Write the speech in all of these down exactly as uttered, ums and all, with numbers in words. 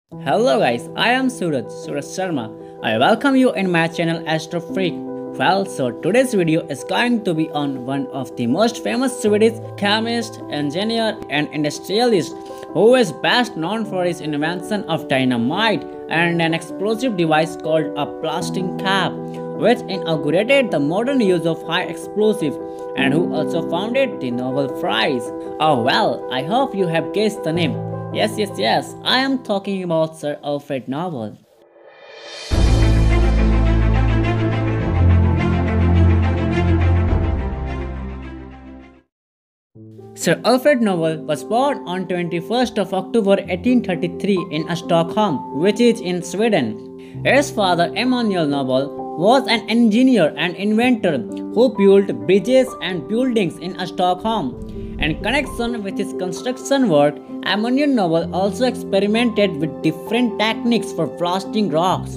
Hello guys, I am Suraj, Suraj Sharma. I welcome you in my channel Astro Freak. Well, so today's video is going to be on one of the most famous Swedish chemist, engineer and industrialist who is best known for his invention of dynamite and an explosive device called a blasting cap, which inaugurated the modern use of high explosive and who also founded the Nobel Prize. Oh well, I hope you have guessed the name. Yes, yes, yes, I am talking about Sir Alfred Nobel. Sir Alfred Nobel was born on twenty-first of October eighteen thirty-three in Stockholm, which is in Sweden. His father Emanuel Nobel was an engineer and inventor who built bridges and buildings in Stockholm. In connection with his construction work, Emanuel Nobel also experimented with different techniques for blasting rocks.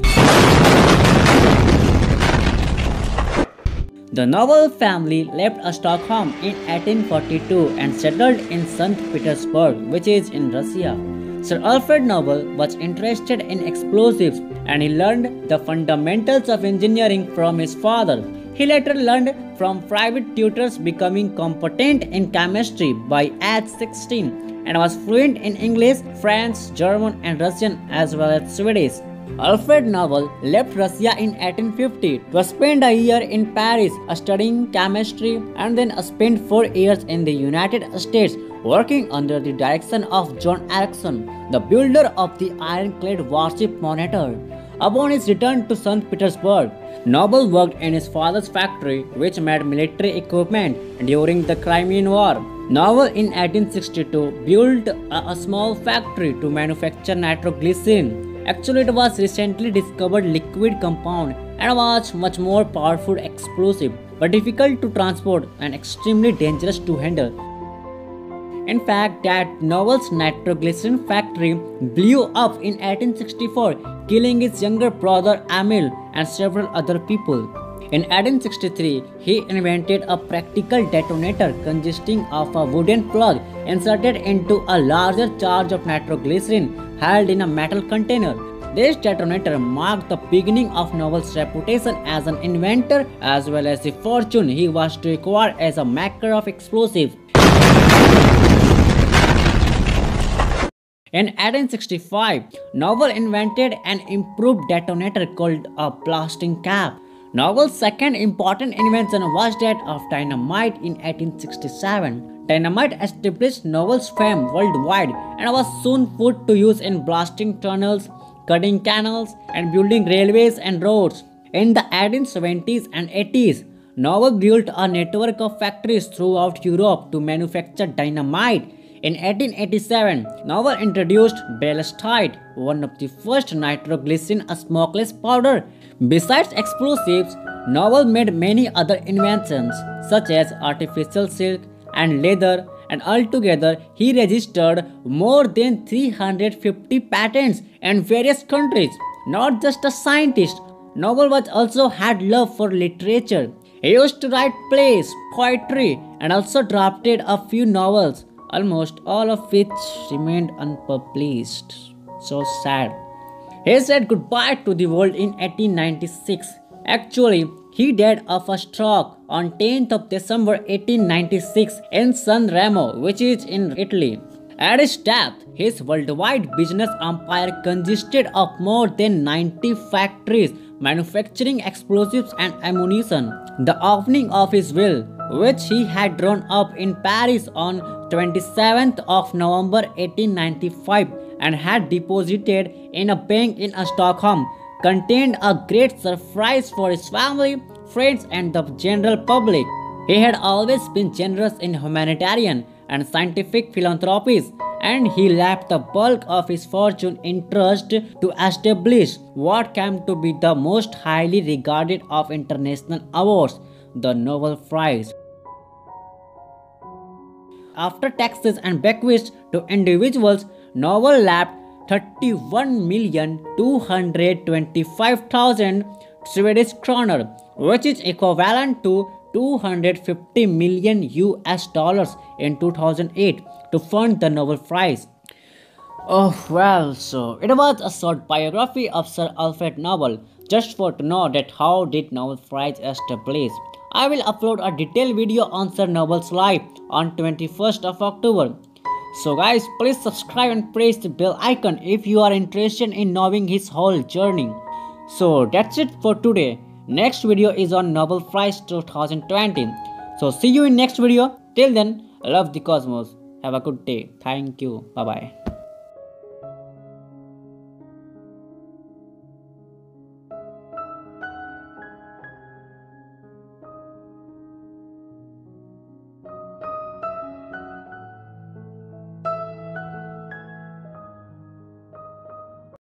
The Nobel family left Stockholm in eighteen forty-two and settled in Saint Petersburg, which is in Russia. Sir Alfred Nobel was interested in explosives and he learned the fundamentals of engineering from his father. He later learned from private tutors, becoming competent in chemistry by age sixteen and was fluent in English, French, German and Russian as well as Swedish. Alfred Nobel left Russia in eighteen fifty to spend a year in Paris studying chemistry and then spent four years in the United States working under the direction of John Ericsson, the builder of the ironclad warship Monitor. Upon his return to Saint Petersburg, Nobel worked in his father's factory, which made military equipment during the Crimean War. Nobel in eighteen sixty-two built a, a small factory to manufacture nitroglycerin. Actually, it was recently discovered liquid compound and was much more powerful explosive, but difficult to transport and extremely dangerous to handle. In fact, that Nobel's nitroglycerin factory blew up in eighteen sixty-four, killing his younger brother Emil and several other people. In eighteen sixty-three, he invented a practical detonator consisting of a wooden plug inserted into a larger charge of nitroglycerin held in a metal container. This detonator marked the beginning of Nobel's reputation as an inventor as well as the fortune he was to acquire as a maker of explosives. In eighteen sixty-five, Nobel invented an improved detonator called a blasting cap. Nobel's second important invention was that of dynamite in eighteen sixty-seven. Dynamite established Nobel's fame worldwide and was soon put to use in blasting tunnels, cutting canals, and building railways and roads. In the eighteen seventies and eighties, Nobel built a network of factories throughout Europe to manufacture dynamite. In eighteen eighty-seven, Nobel introduced balestite, one of the first nitroglycerin smokeless powder. Besides explosives, Nobel made many other inventions such as artificial silk and leather, and altogether he registered more than three hundred fifty patents in various countries. Not just a scientist, Nobel was also had love for literature. He used to write plays, poetry, and also drafted a few novels, almost all of which remained unpublished. So sad. He said goodbye to the world in eighteen ninety-six. Actually, he died of a stroke on tenth of December eighteen ninety-six in San Remo, which is in Italy. At his death, his worldwide business empire consisted of more than ninety factories manufacturing explosives and ammunition. The opening of his will, which he had drawn up in Paris on twenty-seventh of November eighteen ninety-five and had deposited in a bank in Stockholm, contained a great surprise for his family, friends and the general public. He had always been generous in humanitarian and scientific philanthropies, and he left the bulk of his fortune in trust to establish what came to be the most highly regarded of international awards, the Nobel Prize. After taxes and bequests to individuals, Nobel left thirty-one million two hundred twenty-five thousand Swedish kroner, which is equivalent to two hundred fifty million U S dollars in two thousand eight, to fund the Nobel Prize. Oh well, so it was a short biography of Sir Alfred Nobel, just for to know that how did Nobel Prize established. I will upload a detailed video on Sir Nobel's life on twenty-first of October. So guys, please subscribe and press the bell icon if you are interested in knowing his whole journey. So that's it for today. Next video is on Nobel Prize twenty twenty. So see you in next video. Till then, love the cosmos. Have a good day. Thank you. Bye bye.